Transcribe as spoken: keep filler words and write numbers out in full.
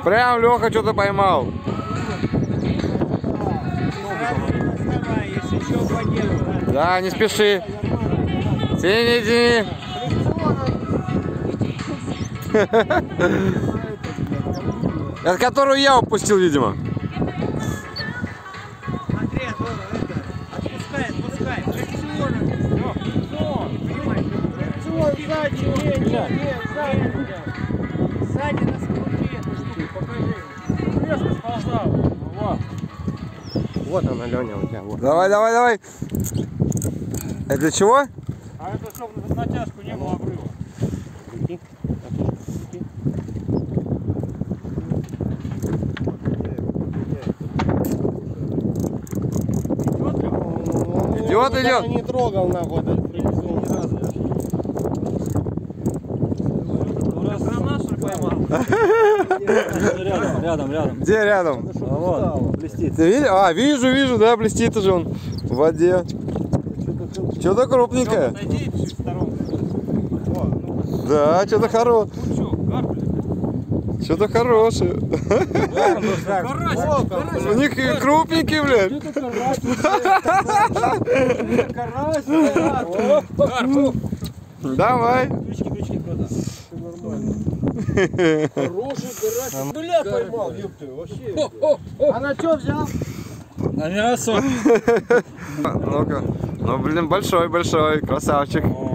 Прям Леха что-то поймал. Да, не спеши. Тяни, тяни. Это которую я упустил, видимо. Андрей, отпускай, отпускай. Сзади, нет, нет, нет, сзади. Сзади на скруте эту штуку, покажи. Резко сползал. Вот. Вот она, Леня, у тебя. Вот. Давай, давай, давай. Это для чего? А это чтобы в натяжку не было обрыва. Крути. Идет, идет. Не трогал нахуй, да, ни разу. Рядом, рядом, рядом. Где рядом? А вот, блестит. Ты видишь? А, вижу, вижу, да, блестит уже он в воде. Что-то крупненькое. Да, что-то хорошее. Что-то хорошее. У них крупненькие, блядь. Давай. Хороший карась. Бля, поймал, ёпты, вообще. А на что взял? На мясо. Ну-ка. Ну, блин, большой-большой, красавчик.